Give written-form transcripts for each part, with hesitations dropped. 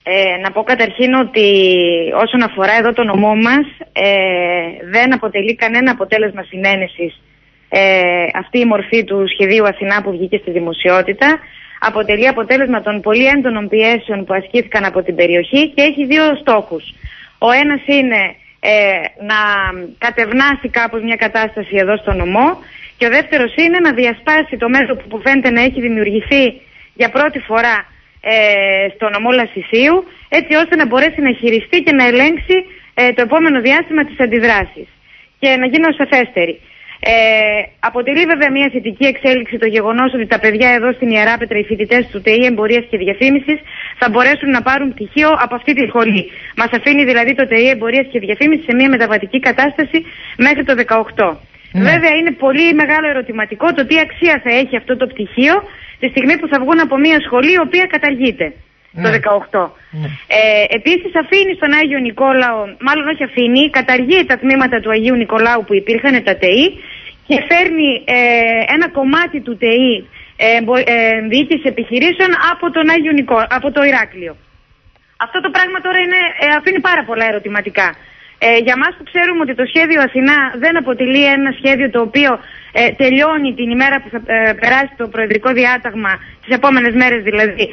Να πω καταρχήν ότι όσον αφορά εδώ το νομό μας, δεν αποτελεί κανένα αποτέλεσμα συνένεσης αυτή η μορφή του σχεδίου Αθηνά που βγήκε στη δημοσιότητα. Αποτελεί αποτέλεσμα των πολύ έντονων πιέσεων που ασκήθηκαν από την περιοχή και έχει δύο στόχους. Ο ένας είναι να κατευνάσει κάπως μια κατάσταση εδώ στο νομό και ο δεύτερος είναι να διασπάσει το μέτωπο που φαίνεται να έχει δημιουργηθεί για πρώτη φορά στο νομό Λασσησίου, έτσι ώστε να μπορέσει να χειριστεί και να ελέγξει το επόμενο διάστημα τις αντιδράσεις. Και να γίνω σαφέστερη. Αποτελεί βέβαια μια θετική εξέλιξη το γεγονός ότι τα παιδιά εδώ στην Ιεράπετρα, οι φοιτητές του ΤΕΙ Εμπορίας και Διαφήμισης, θα μπορέσουν να πάρουν πτυχίο από αυτή τη σχολή. Μας αφήνει δηλαδή το ΤΕΙ Εμπορίας και Διαφήμισης σε μια μεταβατική κατάσταση μέχρι το 18. Βέβαια είναι πολύ μεγάλο ερωτηματικό το τι αξία θα έχει αυτό το πτυχίο τη στιγμή που θα βγουν από μια σχολή η οποία καταργείται το 18. Επίσης αφήνει στον Άγιο Νικόλαο, μάλλον όχι αφήνει, καταργεί τα τμήματα του Αγίου Νικολάου που υπήρχαν, τα ΤΕΙ, και φέρνει ένα κομμάτι του ΤΕΙ διοίκηση επιχειρήσεων από το Ηράκλειο. Αυτό το πράγμα τώρα αφήνει πάρα πολλά ερωτηματικά. Για μας που ξέρουμε ότι το σχέδιο Αθηνά δεν αποτελεί ένα σχέδιο το οποίο τελειώνει την ημέρα που θα περάσει το προεδρικό διάταγμα, τις επόμενες μέρες δηλαδή,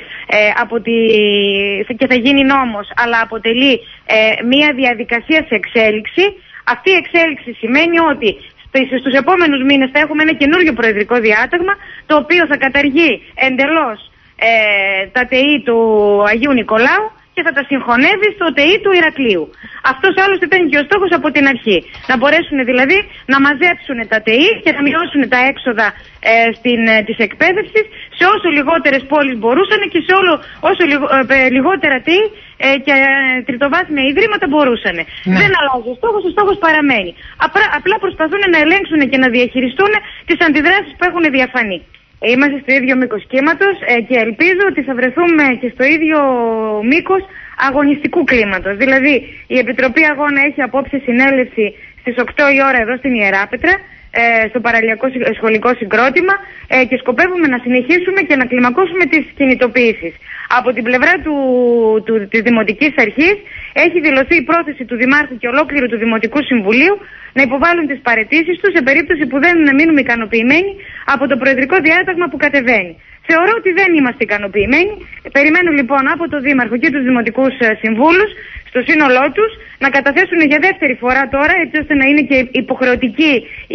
και θα γίνει νόμος, αλλά αποτελεί μια διαδικασία σε εξέλιξη. Αυτή η εξέλιξη σημαίνει ότι στους επόμενους μήνες θα έχουμε ένα καινούριο προεδρικό διάταγμα, το οποίο θα καταργεί εντελώς τα ΤΕΙ του Αγίου Νικολάου και θα τα συγχωνεύει στο ΤΕΙ του Ηρακλείου. Αυτός άλλωστε ήταν και ο στόχος από την αρχή. Να μπορέσουν δηλαδή να μαζέψουν τα ΤΕΙ και να μειώσουν τα έξοδα της εκπαίδευσης σε όσο λιγότερες πόλεις μπορούσαν και σε όσο λιγότερα ΤΕΙ και τριτοβάθμια ιδρύματα μπορούσαν. Δεν αλλάζει ο στόχος παραμένει. Απλά προσπαθούν να ελέγξουν και να διαχειριστούν τις αντιδράσεις που έχουν διαφανεί. Είμαστε στο ίδιο μήκος κύματος και ελπίζω ότι θα βρεθούμε και στο ίδιο μήκος αγωνιστικού κλίματος. Δηλαδή η Επιτροπή Αγώνα έχει απόψε συνέλευση στις 8 η ώρα εδώ στην Ιεράπετρα, στο παραλιακό σχολικό συγκρότημα, και σκοπεύουμε να συνεχίσουμε και να κλιμακώσουμε τις κινητοποιήσεις. Από την πλευρά της Δημοτικής Αρχής έχει δηλωθεί η πρόθεση του Δημάρχου και ολόκληρου του Δημοτικού Συμβουλίου να υποβάλουν τις παραιτήσεις τους σε περίπτωση που δεν μείνουμε ικανοποιημένοι από το προεδρικό διάταγμα που κατεβαίνει. Θεωρώ ότι δεν είμαστε ικανοποιημένοι. Περιμένω λοιπόν από το Δήμαρχο και τους Δημοτικούς Συμβούλους στο σύνολό τους να καταθέσουν για δεύτερη φορά τώρα, έτσι ώστε να είναι και υποχρεωτική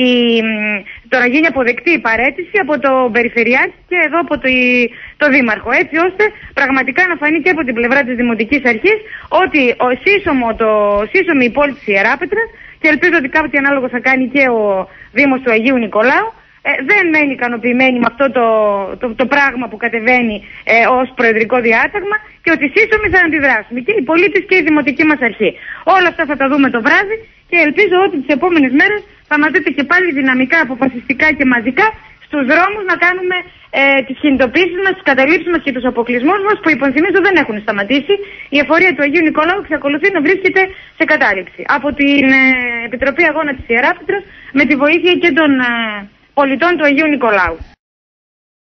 το να γίνει αποδεκτή η παραίτηση από το Περιφερειάρχη και εδώ από το Δήμαρχο, έτσι ώστε πραγματικά να φανεί και από την πλευρά της Δημοτικής Αρχής ότι σύσσωμη η πόλη της Ιεράπετρας, και ελπίζω ότι κάτι ανάλογο θα κάνει και ο Δήμος του Αγίου Νικολάου, δεν μένει ικανοποιημένη με αυτό το πράγμα που κατεβαίνει ως προεδρικό διάταγμα, και ότι σύσσωμοι θα αντιδράσουμε και οι πολίτες και η Δημοτική μας Αρχή. Όλα αυτά θα τα δούμε το βράδυ και ελπίζω ότι τις επόμενες μέρες θα μας δείτε και πάλι δυναμικά, αποφασιστικά και μαζικά στους δρόμους να κάνουμε τις κινητοποίησεις μας, τις καταλήψεις μας και τους αποκλεισμούς μας, που υπενθυμίζω δεν έχουν σταματήσει. Η εφορία του Αγίου Νικολάου εξακολουθεί να βρίσκεται σε κατάληψη από την Επιτροπή Αγώνα της Ιεράπετρας με τη βοήθεια και των πολιτών του Αγίου Νικολάου.